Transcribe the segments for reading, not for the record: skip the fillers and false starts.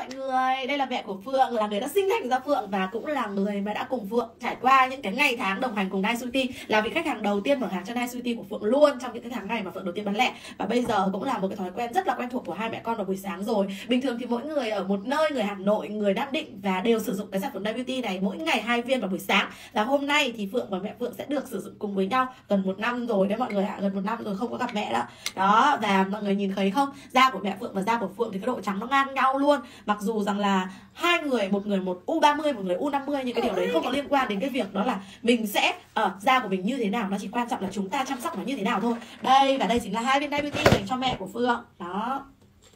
mọi người, đây là mẹ của Phượng, là người đã sinh thành ra Phượng và cũng là người mà đã cùng Phượng trải qua những cái ngày tháng đồng hành cùng Nice Sweetie, là vị khách hàng đầu tiên mở hàng cho Nice Sweetie của Phượng luôn trong những cái tháng ngày mà Phượng đầu tiên bán lẻ, và bây giờ cũng là một cái thói quen rất là quen thuộc của hai mẹ con vào buổi sáng rồi. Bình thường thì mỗi người ở một nơi, người Hà Nội, người Nam Định và đều sử dụng cái sản phẩm Nice Beauty này mỗi ngày 2 viên vào buổi sáng. Là hôm nay thì Phượng và mẹ Phượng sẽ được sử dụng cùng với nhau gần 1 năm rồi đấy mọi người ạ, gần 1 năm rồi không có gặp mẹ đó. Đó, và mọi người nhìn thấy không, da của mẹ Phượng và da của Phượng thì cái độ trắng nó ngang nhau luôn. Mặc dù rằng là hai người, một người một U30, một người U50, nhưng cái điều đấy không có liên quan đến cái việc đó là mình sẽ da của mình như thế nào, nó chỉ quan trọng là chúng ta chăm sóc nó như thế nào thôi. Đây, và đây chính là 2 viên Nice Beauty dành cho mẹ của Phượng. Đó.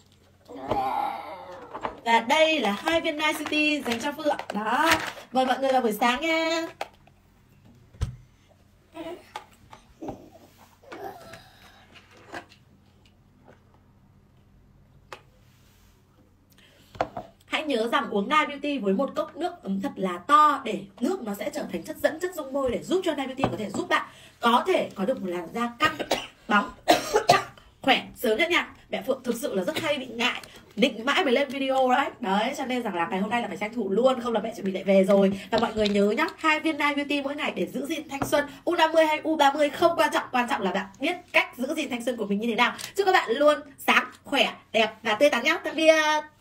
Và đây là 2 viên Nice Beauty dành cho Phượng. Đó. Mời mọi người vào buổi sáng nha. Hãy nhớ rằng uống Nice Beauty với một cốc nước ấm thật là to để nước nó sẽ trở thành chất dẫn, chất dung môi để giúp cho Nice Beauty có thể giúp bạn có thể có được một làn da căng, bóng, chắc, khỏe sớm nhất nha. Mẹ Phượng thực sự là rất hay bị ngại, định mãi mới lên video đấy. Đấy, cho nên rằng là ngày hôm nay là phải tranh thủ luôn, không là mẹ chuẩn bị lại về rồi. Và mọi người nhớ nhá, 2 viên Nice Beauty mỗi ngày để giữ gìn thanh xuân. U50 hay U30 không quan trọng là bạn biết cách giữ gìn thanh xuân của mình như thế nào. Chúc các bạn luôn sáng, khỏe, đẹp và tươi tắn nhá. Tạm biệt.